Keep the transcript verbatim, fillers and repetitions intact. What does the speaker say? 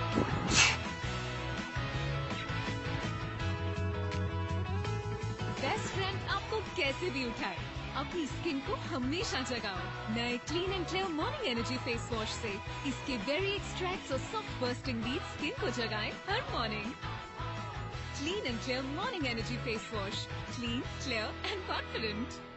Best friend आपको कैसे भी उठाए, अपनी स्किन को हमेशा जगाओ नए clean and clear morning energy face wash से। इसके वेरी एक्सट्रैक्ट्स और सॉफ्ट बर्स्टिंग बीट स्किन को जगाएं हर morning. Clean and clear morning energy face wash, clean, clear and confident.